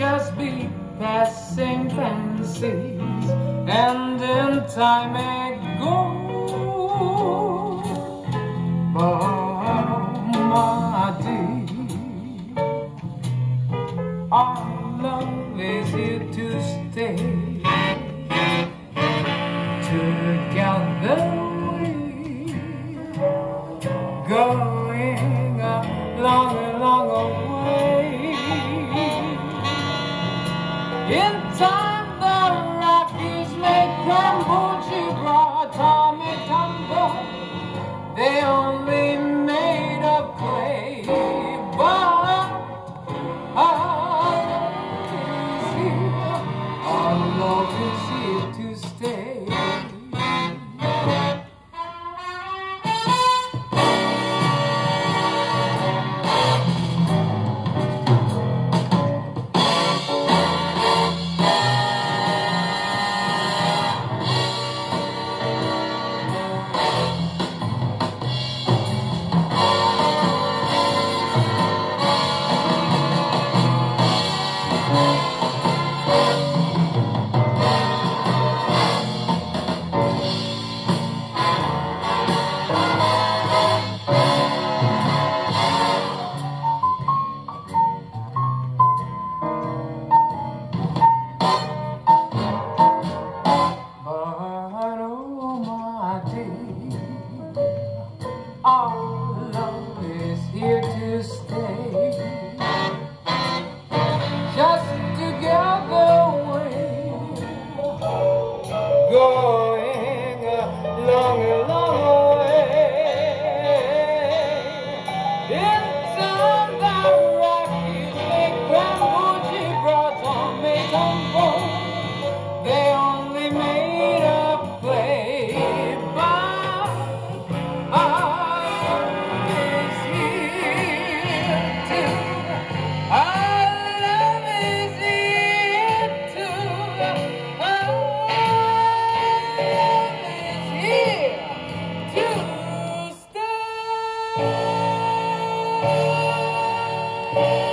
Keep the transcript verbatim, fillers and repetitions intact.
just be passing fancies, and in time it goes. But my dear, our love is here to stay. Together we're going a long, long way. In time the Rockies may crumble, Gibraltar may tumble. They only made of clay, but our love is here. Our love is here to stay. Our love is here to stay. Just together we're going a long, long way. In time the Rockies may crumble, Gibraltar may tumble. They only made of clay, but our Thank you.